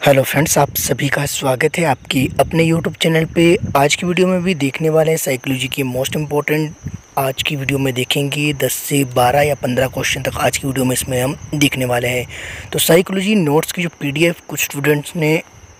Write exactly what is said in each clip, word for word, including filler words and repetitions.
Hello friends, आप सभी का स्वागत है आपकी अपने यूट्यूब चैनल पे। आज की वीडियो में भी देखने वाले हैं साइकोलॉजी की मोस्ट इम्पोर्टेंट। आज की वीडियो में देखेंगे दस से बारह या पंद्रह क्वेश्चन तक आज की वीडियो में इसमें हम देखने वाले हैं। तो साइकोलॉजी नोट्स की जो पीडीएफ कुछ स्टूडेंट्स ने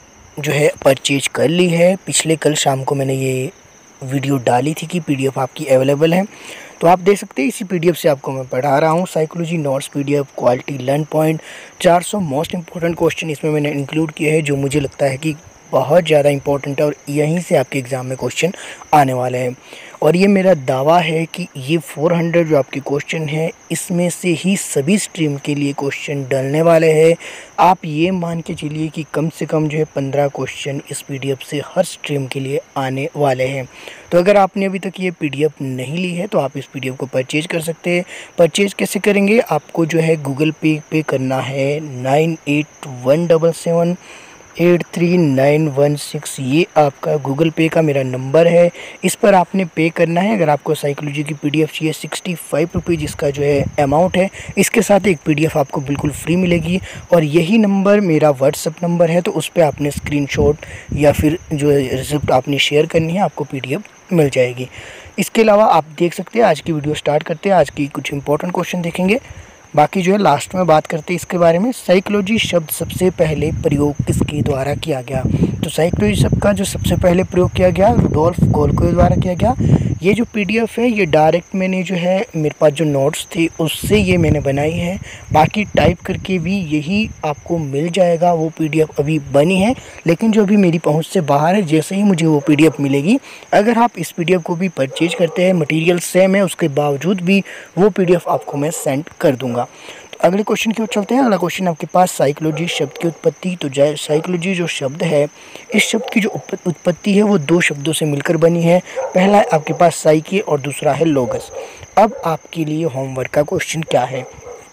जो है परचेज कर ली है। पिछले कल शाम को मैंने ये वीडियो डाली थी कि पीडीएफ आपकी अवेलेबल है, तो आप देख सकते हैं। इसी पीडीएफ से आपको मैं पढ़ा रहा हूँ psychology notes PDF quality learn point. चार सौ मोस्ट इंपॉर्टेंट क्वेश्चन इसमें मैंने इंक्लूड किए हैं जो मुझे लगता है कि बहुत ज़्यादा इंपॉर्टेंट है और यहीं से आपके एग्ज़ाम में क्वेश्चन आने वाले हैं। और ये मेरा दावा है कि ये चार सौ जो आपके क्वेश्चन हैं इसमें से ही सभी स्ट्रीम के लिए क्वेश्चन डलने वाले हैं। आप ये मान के चलिए कि कम से कम जो है पंद्रह क्वेश्चन इस पीडीएफ से हर स्ट्रीम के लिए आने वाले हैं। तो अगर आपने अभी तक ये पीडीएफ नहीं ली है तो आप इस पीडीएफ को परचेज कर सकते हैं। परचेज कैसे करेंगे? आपको जो है गूगल पे पे करना है nine eight one double seven eight three nine one six. ये आपका गूगल पे का मेरा नंबर है, इस पर आपने पे करना है। अगर आपको साइकोलॉजी की पीडीएफ चाहिए सिक्सटी फाइव रुपीज़ इसका जो है अमाउंट है। इसके साथ एक पीडीएफ आपको बिल्कुल फ्री मिलेगी और यही नंबर मेरा व्हाट्सअप नंबर है, तो उस पर आपने स्क्रीनशॉट या फिर जो रिसिप्ट आपने शेयर करनी है, आपको पीडीएफ मिल जाएगी। इसके अलावा आप देख सकते हैं आज की वीडियो स्टार्ट करते हैं। आज की कुछ इंपॉर्टेंट क्वेश्चन देखेंगे, बाकी जो है लास्ट में बात करते हैं इसके बारे में। साइकोलॉजी शब्द सबसे पहले प्रयोग किसके द्वारा किया गया? तो साइकोलॉजी शब्द का जो सबसे पहले प्रयोग किया गया रुडोल्फ गोल्को द्वारा किया गया। ये जो पीडीएफ है ये डायरेक्ट मैंने जो है मेरे पास जो नोट्स थे उससे ये मैंने बनाई है। बाकी टाइप करके भी यही आपको मिल जाएगा। वो पीडीएफ अभी बनी है लेकिन जो अभी मेरी पहुंच से बाहर है। जैसे ही मुझे वो पीडीएफ मिलेगी, अगर आप इस पीडीएफ को भी परचेज करते हैं, मटेरियल सेम है उसके बावजूद भी वो पीडीएफ आपको मैं सेंड कर दूंगा। तो अगले क्वेश्चन की ओर चलते हैं। अगला क्वेश्चन आपके पास साइकोलॉजी शब्द की उत्पत्ति। तो साइकोलॉजी जो शब्द है, इस शब्द की जो उत्पत्ति है वो दो शब्दों से मिलकर बनी है। पहला है आपके पास साइकी और दूसरा है लोगस। अब आपके लिए होमवर्क का क्वेश्चन क्या है?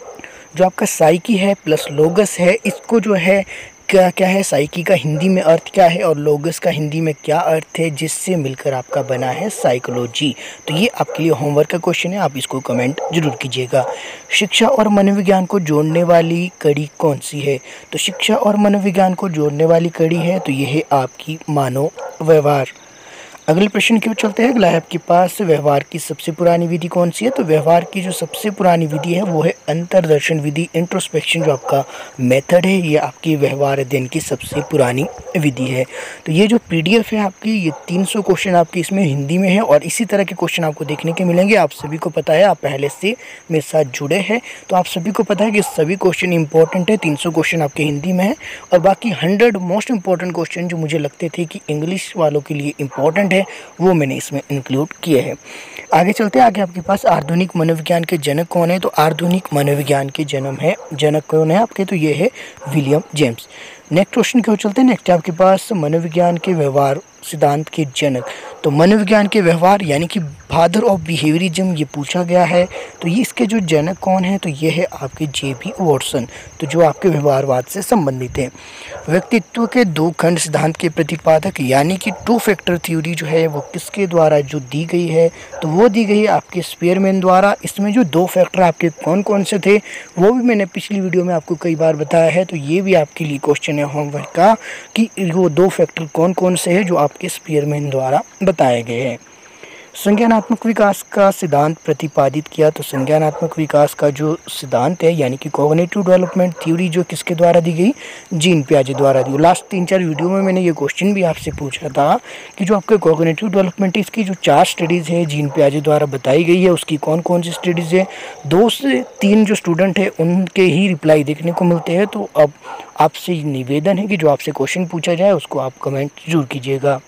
जो आपका साइकी है प्लस लोगस है, इसको जो है क्या क्या है, साइकी का हिंदी में अर्थ क्या है और लोगस का हिंदी में क्या अर्थ है, जिससे मिलकर आपका बना है साइकोलॉजी। तो ये आपके लिए होमवर्क का क्वेश्चन है, आप इसको कमेंट जरूर कीजिएगा। शिक्षा और मनोविज्ञान को जोड़ने वाली कड़ी कौन सी है? तो शिक्षा और मनोविज्ञान को जोड़ने वाली कड़ी है तो ये है आपकी मानव व्यवहार। अगले प्रश्न की ओर चलते हैं। अगला है आपके पास व्यवहार की सबसे पुरानी विधि कौन सी है? तो व्यवहार की जो सबसे पुरानी विधि है वो है अंतर्दर्शन विधि। इंट्रोस्पेक्शन जो आपका मेथड है ये आपकी व्यवहार अध्ययन की सबसे पुरानी विधि है। तो ये जो पीडीएफ है आपकी, ये तीन सौ क्वेश्चन आपकी इसमें हिंदी में है और इसी तरह के क्वेश्चन आपको देखने के मिलेंगे। आप सभी को पता है, आप पहले से मेरे साथ जुड़े हैं तो आप सभी को पता है कि सभी क्वेश्चन इंपॉर्टेंट है। तीन सौ क्वेश्चन आपके हिंदी में है और बाकी हंड्रेड मोस्ट इंपॉर्टेंट क्वेश्चन जो मुझे लगते थे कि इंग्लिश वालों के लिए इंपॉर्टेंट है वो मैंने इसमें इंक्लूड किए हैं। आगे चलते हैं। आगे आपके पास आधुनिक मनोविज्ञान के जनक कौन है? तो आधुनिक मनोविज्ञान के जन्म है जनक कौन है आपके? तो ये है विलियम जेम्स। नेक्स्ट क्वेश्चन की ओर चलते हैं। नेक्स्ट आपके पास मनोविज्ञान के व्यवहार सिद्धांत के जनक। तो मनोविज्ञान के व्यवहार यानी कि फादर ऑफ बिहेवियरिज्म ये पूछा गया है, तो ये इसके जो जनक कौन है? तो ये है आपके जे बी वॉटसन, तो जो आपके व्यवहारवाद से संबंधित है। व्यक्तित्व के दो खंड सिद्धांत के प्रतिपादक यानी कि टू फैक्टर थ्योरी जो है वो किसके द्वारा जो दी गई है? तो वो दी गई है आपके स्पीयरमैन द्वारा। इसमें जो दो फैक्टर आपके कौन कौन से थे वो भी मैंने पिछली वीडियो में आपको कई बार बताया है। तो ये भी आपके लिए क्वेश्चन है होमवर्क का कि वो दो फैक्टर कौन कौन से हैं जो आपके स्पीयरमैन द्वारा बताए गए हैं। संज्ञानात्मक विकास का सिद्धांत प्रतिपादित किया। तो संज्ञानात्मक विकास का जो सिद्धांत है यानी कि कॉग्निटिव डेवलपमेंट थ्योरी जो किसके द्वारा दी गई? जीन पियाजे द्वारा दी। लास्ट तीन चार वीडियो में मैंने ये क्वेश्चन भी आपसे पूछा था कि जो आपके कॉग्निटिव डेवलपमेंट इसकी जो चार स्टडीज़ है जीन पियाजे द्वारा बताई गई है, उसकी कौन कौन सी स्टडीज़ है? दो से तीन जो स्टूडेंट है उनके ही रिप्लाई देखने को मिलते हैं। तो अब आपसे निवेदन है कि जो आपसे क्वेश्चन पूछा जाए उसको आप कमेंट जरूर कीजिएगा।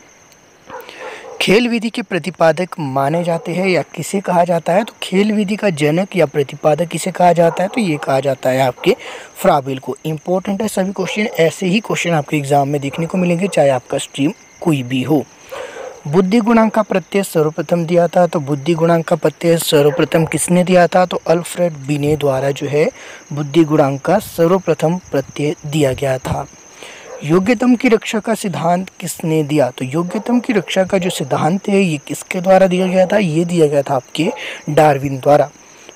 खेल विधि के प्रतिपादक माने जाते हैं या किसे कहा जाता है? तो खेल विधि का जनक या प्रतिपादक किसे कहा जाता है? तो ये कहा जाता है आपके फ्राबेल को। इंपॉर्टेंट है सभी क्वेश्चन, ऐसे ही क्वेश्चन आपके एग्जाम में देखने को मिलेंगे चाहे आपका स्ट्रीम कोई भी हो। बुद्धि गुणांक का प्रत्यय सर्वप्रथम दिया था। तो बुद्धि गुणांक का प्रत्यय सर्वप्रथम किसने दिया था? तो अल्फ्रेड बिने द्वारा जो है बुद्धि गुणांक का सर्वप्रथम प्रत्यय दिया गया था। योग्यतम की रक्षा का सिद्धांत किसने दिया? तो योग्यतम की रक्षा का जो सिद्धांत है ये किसके द्वारा दिया गया था? ये दिया गया था आपके डार्विन द्वारा।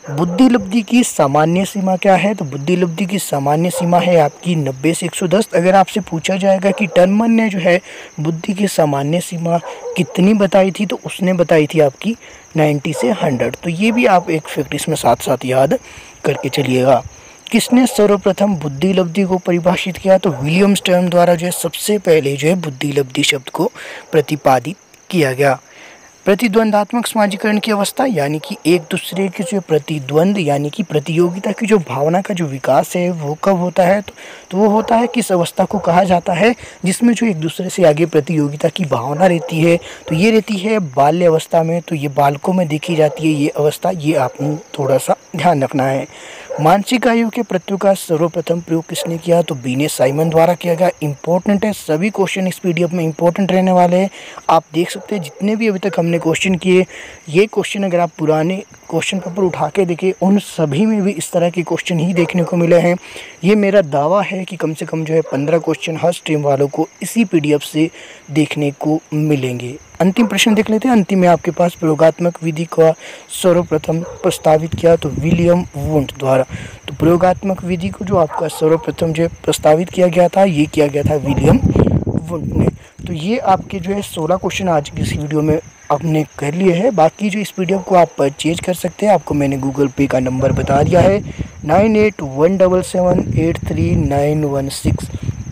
बुद्धि लब्धि की सामान्य सीमा क्या है? तो बुद्धि लब्धि की सामान्य सीमा है आपकी नब्बे से एक सौ दस। अगर आपसे पूछा जाएगा कि टर्मन ने जो है बुद्धि की सामान्य सीमा कितनी बताई थी, तो उसने बताई थी आपकी नब्बे से सौ। तो ये भी आप एक फैक्ट इसमें साथ साथ याद करके चलिएगा। किसने सर्वप्रथम बुद्धि लब्धि को परिभाषित किया? तो विलियम स्टर्म द्वारा जो है सबसे पहले जो है बुद्धि लब्धि शब्द को प्रतिपादित किया गया। प्रतिद्वंदात्मक समाजीकरण की अवस्था यानी कि एक दूसरे के जो प्रतिद्वंद यानी कि प्रतियोगिता की जो भावना का जो विकास है वो कब होता है? तो, तो वो होता है किस अवस्था को कहा जाता है जिसमें जो एक दूसरे से आगे प्रतियोगिता की भावना रहती है? तो ये रहती है बाल्य अवस्था में। तो ये बालकों में देखी जाती है ये अवस्था, ये आपको थोड़ा सा ध्यान रखना है। मानसिक आयु के प्रत्ययों का सर्वप्रथम प्रयोग किसने किया? तो बीने साइमन द्वारा किया गया। इंपॉर्टेंट है, सभी क्वेश्चन इस पीडीएफ में इंपॉर्टेंट रहने वाले हैं। आप देख सकते हैं जितने भी अभी तक हमने क्वेश्चन किए, ये क्वेश्चन अगर आप पुराने क्वेश्चन पेपर उठा के देखें उन सभी में भी इस तरह के क्वेश्चन ही देखने को मिले हैं। ये मेरा दावा है कि कम से कम जो है पंद्रह क्वेश्चन हर स्ट्रीम वालों को इसी पीडीएफ से देखने को मिलेंगे। अंतिम प्रश्न देख लेते हैं। अंतिम में आपके पास प्रयोगात्मक विधि का सर्वप्रथम प्रस्तावित किया तो विलियम वुंड द्वारा। तो प्रयोगात्मक विधि को जो आपका सर्वप्रथम जो प्रस्तावित किया गया था ये किया गया था विलियम वुंड ने। तो ये आपके जो है सोलह क्वेश्चन आज की इस वीडियो में आपने कर लिए हैं। बाकी जो इस पीडीएफ को आप परचेज कर सकते हैं, आपको मैंने गूगल पे का नंबर बता दिया है nine eight one double seven eight three nine one six.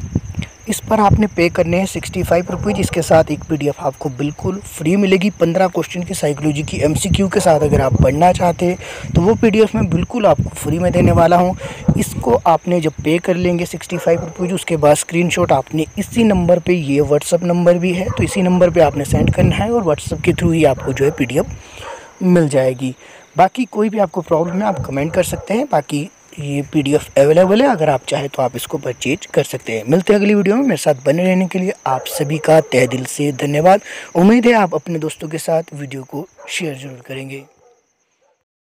इस पर आपने पे करने हैं सिक्सटी फाइव रुपीज़। इसके साथ एक पीडीएफ आपको बिल्कुल फ्री मिलेगी पंद्रह क्वेश्चन की साइकोलॉजी की एमसीक्यू के साथ। अगर आप पढ़ना चाहते हैं तो वो पीडीएफ मैं बिल्कुल आपको फ्री में देने वाला हूं। इसको आपने जब पे कर लेंगे सिक्सटी फाइव रुपीज़, उसके बाद स्क्रीनशॉट आपने इसी नंबर पे, ये व्हाट्सअप नंबर भी है तो इसी नंबर पर आपने सेंड करना है और व्हाट्सअप के थ्रू ही आपको जो है पीडीएफ मिल जाएगी। बाकी कोई भी आपको प्रॉब्लम है आप कमेंट कर सकते हैं। बाकी ये पीडीएफ अवेलेबल है, अगर आप चाहें तो आप इसको परचेज कर सकते हैं। मिलते हैं अगली वीडियो में। मेरे साथ बने रहने के लिए आप सभी का तहे दिल से धन्यवाद। उम्मीद है आप अपने दोस्तों के साथ वीडियो को शेयर जरूर करेंगे।